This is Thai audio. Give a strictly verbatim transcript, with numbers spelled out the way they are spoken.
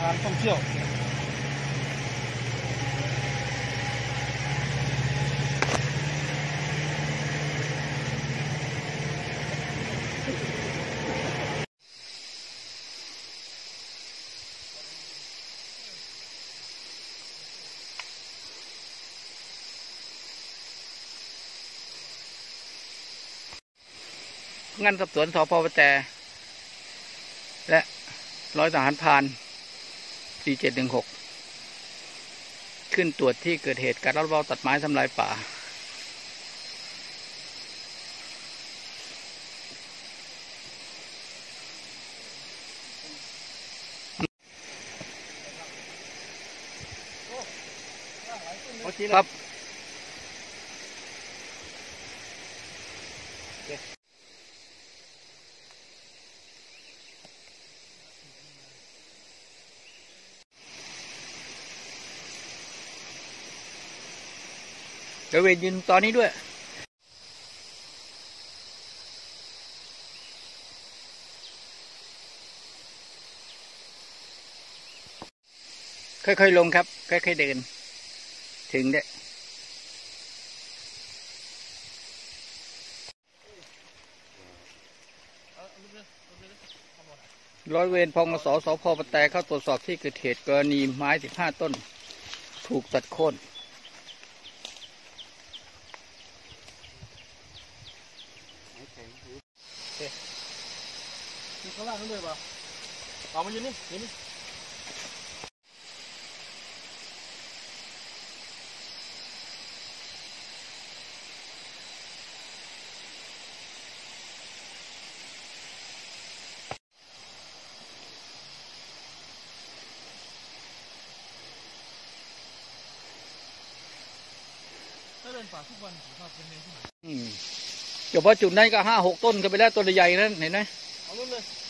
านท่องเที่ยวงานสอบสวนสพปแตและร้อยทหารพรานสี่เจ็ดหนึ่งหกขึ้นตรวจที่เกิดเหตุการลักลอบตัดไม้ทำลายป่าครับเดี๋ยวเวรยืนตอนนี้ด้วยค่อยๆลงครับค่อยๆเดินถึงได้ร้อยเวรพงศสพปแตเข้าตรวจสอบที่เกิดเหตุกรณีไม้สิบห้าต้นถูกตัดโค่นมีข้างล่างนั่นด้วยป่ะเอามาอยู่นี่อยู่นี่ถ้าเดินป่าทุกวันผมชอบเป็นเรื่องที่ไหนอืมเฉพาะจุดนั้นก็ห้าหกต้นกันไปแล้วต้นใหญ่นั้นเห็นไหมเอาเลย